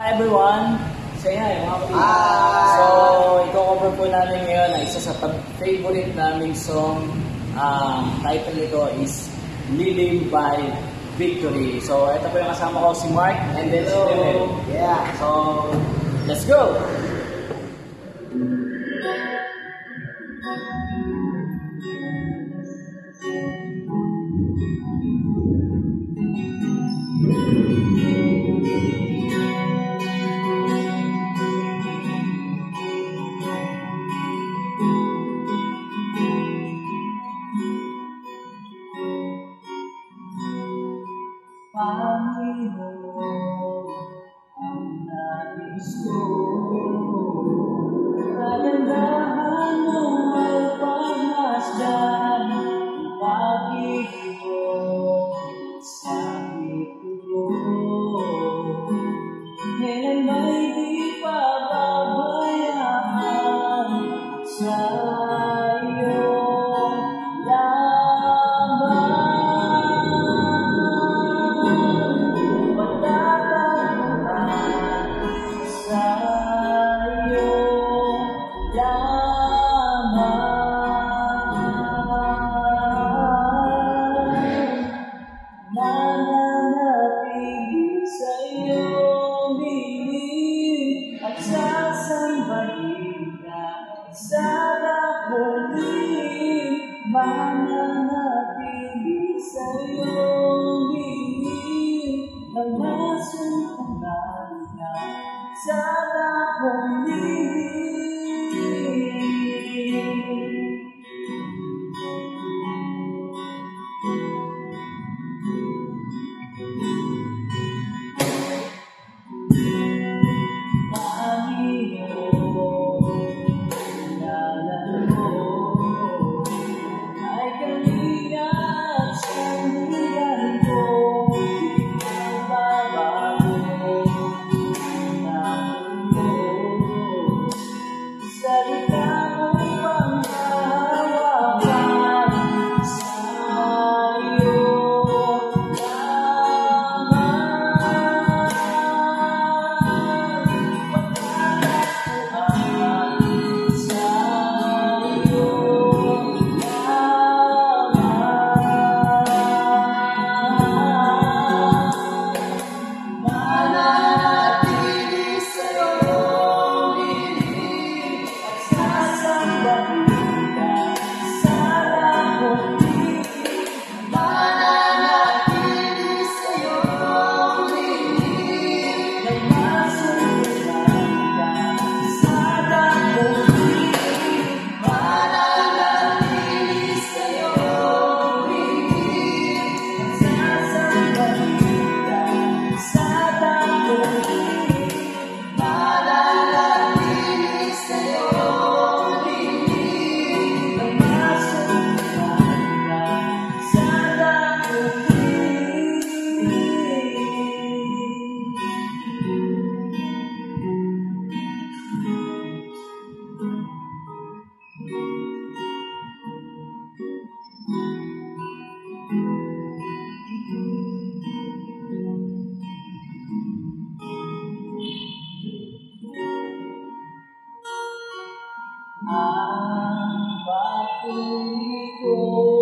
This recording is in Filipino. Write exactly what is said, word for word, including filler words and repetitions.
Hi everyone! Say hi mga kapatid! So, i-cover po namin ngayon na isa sa favorite naming song. Uh, title nito is Lilim by Victory. So, ito po yung kasama ko si Mark and then si Emil. Yeah. So, let's go! Panginoon, ang nais ko, kagandahan mo ay pagmasdan, pag-ibig mo sa puso. Kailan ba'y di pababayaan sa iyong laban? Nananatili sa iyong dilim at sasambahin ka sa dakulim. Mananatili sa iyong dilim na masumpungan ka sa dakulim. Ang papuri ko